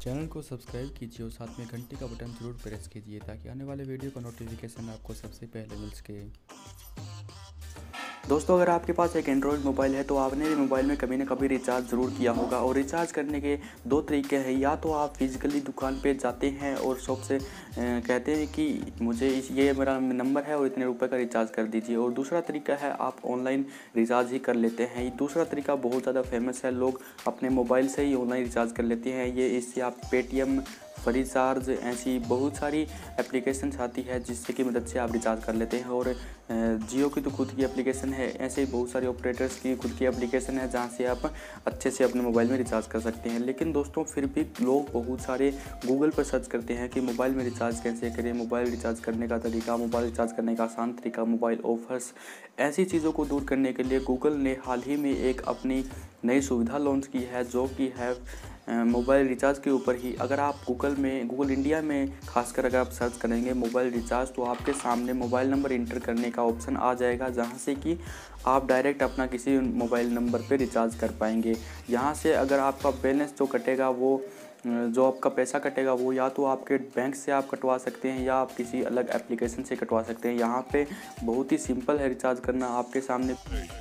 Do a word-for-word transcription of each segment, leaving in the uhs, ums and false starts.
Channel को subscribe कीजिए और साथ में घंटी का बटन जरूर प्रेस कीजिए ताकि आने वाले वीडियो का नोटिफिकेशन आपको सबसे पहले मिल सके। दोस्तों, अगर आपके पास एक एंड्रॉयड मोबाइल है तो आपने भी मोबाइल में कभी ना कभी रिचार्ज ज़रूर किया होगा। और रिचार्ज करने के दो तरीके हैं। या तो आप फिज़िकली दुकान पे जाते हैं और शॉप से कहते हैं कि मुझे इस ये मेरा नंबर है और इतने रुपए का रिचार्ज कर दीजिए। और दूसरा तरीका है आप ऑनलाइन रिचार्ज ही कर लेते हैं। ये दूसरा तरीका बहुत ज़्यादा फेमस है, लोग अपने मोबाइल से ही ऑनलाइन रिचार्ज कर लेते हैं। ये इससे आप पेटीएम, फ्रीचार्ज, ऐसी बहुत सारी एप्लीकेशंस आती है जिससे की मदद से आप रिचार्ज कर लेते हैं। और जियो की तो खुद की एप्लीकेशन है, ऐसे ही बहुत सारे ऑपरेटर्स की खुद की एप्लीकेशन है जहां से आप अच्छे से अपने मोबाइल में रिचार्ज कर सकते हैं। लेकिन दोस्तों, फिर भी लोग बहुत सारे गूगल पर सर्च करते हैं कि मोबाइल में रिचार्ज कैसे करें, मोबाइल रिचार्ज करने का तरीका, मोबाइल रिचार्ज करने का आसान तरीका, मोबाइल ऑफर्स। ऐसी चीज़ों को दूर करने के लिए गूगल ने हाल ही में एक अपनी नई सुविधा लॉन्च की है जो कि है मोबाइल रिचार्ज के ऊपर ही। अगर आप गूगल में गूगल इंडिया में खासकर अगर आप सर्च करेंगे मोबाइल रिचार्ज तो आपके सामने मोबाइल नंबर इंटर करने का ऑप्शन आ जाएगा जहां से कि आप डायरेक्ट अपना किसी मोबाइल नंबर पे रिचार्ज कर पाएंगे। यहाँ से अगर आपका बैलेंस जो कटेगा वो जो आपका पैसा कटेगा वो या तो आपके बैंक से आप कटवा सकते हैं या आप किसी अलग एप्लीकेशन से कटवा सकते हैं। यहाँ पे बहुत ही सिंपल है रिचार्ज करना। आपके सामने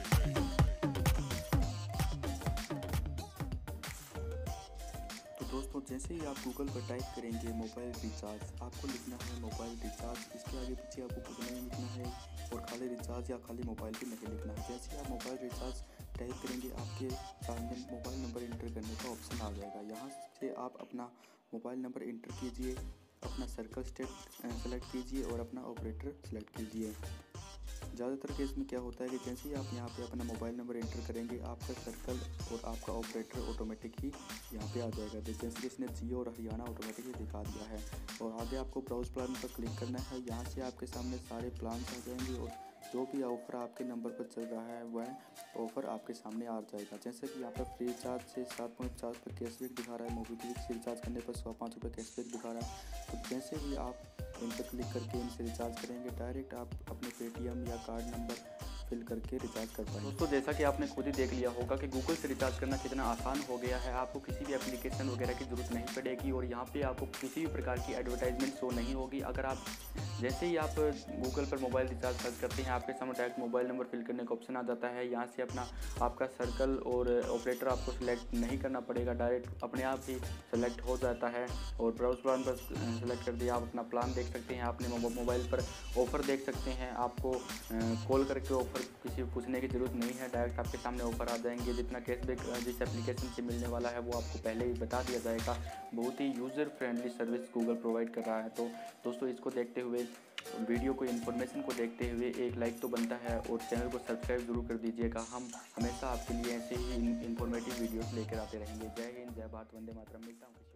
दोस्तों, जैसे ही आप गूगल पर टाइप करेंगे मोबाइल रिचार्ज, आपको लिखना है मोबाइल रिचार्ज। इसके आगे पीछे आपको कुछ नहीं लिखना है और खाली रिचार्ज या खाली मोबाइल भी नहीं लिखना है। जैसे ही आप मोबाइल रिचार्ज टाइप करेंगे आपके सामने मोबाइल नंबर इंटर करने का ऑप्शन आ जाएगा। यहाँ से आप अपना मोबाइल नंबर इंटर कीजिए, अपना सर्कल स्टेट सेलेक्ट कीजिए और अपना ऑपरेटर सेलेक्ट कीजिए। ज़्यादातर केस में क्या होता है कि जैसे ही आप यहाँ पे अपना मोबाइल नंबर एंटर करेंगे आपका सर्कल और आपका ऑपरेटर ऑटोमेटिक ही यहाँ पे आ जाएगा। जैसे कि इसने जियो और हरियाणा ऑटोमेटिक ही दिखा दिया है। और आगे आपको ब्राउज प्लान पर क्लिक करना है। यहाँ से आपके सामने सारे प्लान आ जाएंगे और जो भी ऑफ़र आपके नंबर पर चल रहा है वह ऑफ़र आपके सामने आ जाएगा। जैसे कि यहाँ पर फ्री चार्ज से सात पॉइंट पचास पर कैशबैक दिखा रहा है, मोबीक्विक से रिचार्ज करने पर सौ पाँच रुपये कैशबैक दिखा रहा है। तो जैसे ही आप इन पर क्लिक करके इनसे रिचार्ज करेंगे डायरेक्ट आप अपने पेटीएम या कार्ड नंबर फिल करके रिचार्ज कर पाएंगे। दोस्तों, जैसा कि आपने खुद ही देख लिया होगा कि गूगल से रिचार्ज करना कितना आसान हो गया है। आपको किसी भी एप्लीकेशन वगैरह की ज़रूरत नहीं पड़ेगी और यहाँ पे आपको किसी भी प्रकार की एडवर्टाइजमेंट शो नहीं होगी। अगर आप जैसे ही आप गूगल पर मोबाइल रिचार्ज सर्च करते हैं आपके सामने डायरेक्ट मोबाइल नंबर फिल करने का ऑप्शन आ जाता है। यहाँ से अपना आपका सर्कल और ऑपरेटर आपको सिलेक्ट नहीं करना पड़ेगा, डायरेक्ट अपने आप ही सेलेक्ट हो जाता है। और ब्राउज प्लान पर सेलेक्ट कर दिया, आप अपना प्लान देख सकते हैं, अपने मोबाइल पर ऑफ़र देख सकते हैं। आपको कॉल करके ऑफ़र किसी पूछने की ज़रूरत नहीं है, डायरेक्ट आपके सामने ऑफ़र आ जाएंगे। जितना कैशबैक जिस एप्लीकेशन से मिलने वाला है वो आपको पहले ही बता दिया जाएगा। बहुत ही user friendly service Google provide कर रहा है। तो दोस्तों, इसको देखते हुए वीडियो को इन्फॉर्मेशन को देखते हुए एक लाइक तो बनता है और चैनल को सब्सक्राइब जरूर कर दीजिएगा। हम हमेशा आपके लिए ऐसे ही इन्फॉर्मेटिव वीडियोस लेकर आते रहेंगे। जय हिंद, जय भारत, वंदे मातरम। मिलता हूँ।